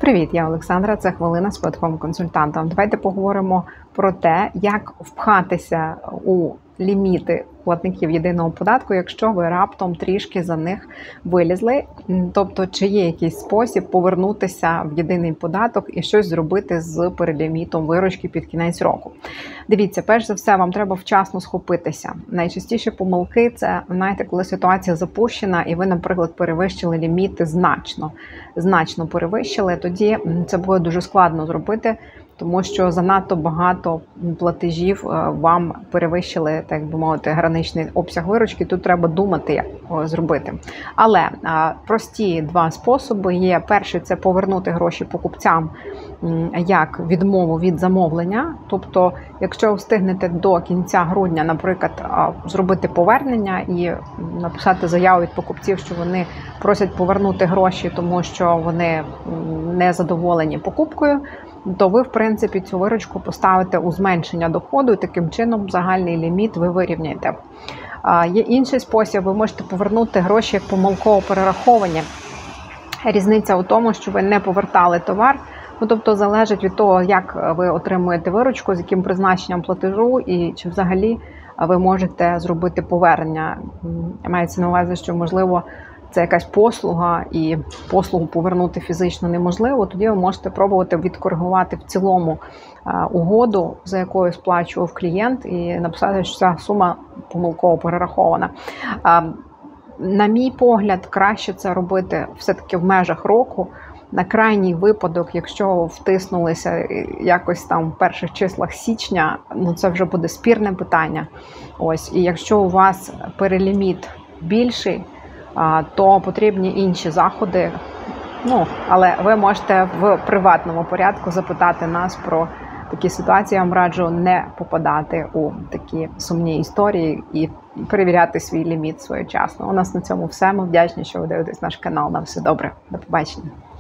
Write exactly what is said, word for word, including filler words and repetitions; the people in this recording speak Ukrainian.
Привіт, я Олександра, це «Хвилина з податковим консультантом». Давайте поговоримо про те, як впхатися у ліміти платників єдиного податку, якщо ви раптом трішки за них вилізли. Тобто, чи є якийсь спосіб повернутися в єдиний податок і щось зробити з перелімітом виручки під кінець року. Дивіться, перш за все, вам треба вчасно схопитися. Найчастіші помилки – це, знаєте, коли ситуація запущена і ви, наприклад, перевищили ліміти значно. Значно перевищили, тоді це буде дуже складно зробити, тому що занадто багато платежів вам перевищили, так би мовити, граничний обсяг виручки. Тут треба думати, як зробити. Але прості два способи є. Перший – це повернути гроші покупцям як відмову від замовлення. Тобто, якщо ви встигнете до кінця грудня, наприклад, зробити повернення і написати заяву від покупців, що вони просять повернути гроші, тому що вони не задоволені покупкою, то ви, в принципі, цю виручку поставите у зменшення доходу і таким чином загальний ліміт ви вирівняєте. Є інший спосіб, ви можете повернути гроші як помилково перераховані. Різниця у тому, що ви не повертали товар, ну, тобто залежить від того, як ви отримуєте виручку, з яким призначенням платежу і чи взагалі ви можете зробити повернення. Мається на увазі, що, можливо, це якась послуга, і послугу повернути фізично неможливо, тоді ви можете пробувати відкоригувати в цілому угоду, за якою сплачував клієнт, і написати, що ця сума помилково перерахована. На мій погляд, краще це робити все-таки в межах року. На крайній випадок, якщо втиснулися якось там в перших числах січня, ну це вже буде спірне питання. Ось, і якщо у вас переліміт більший, то потрібні інші заходи. Ну, але ви можете в приватному порядку запитати нас про такі ситуації. Я вам раджу не попадати у такі сумні історії і перевіряти свій ліміт своєчасно. У нас на цьому все. Ми вдячні, що ви дивитесь наш канал. На все добре. До побачення.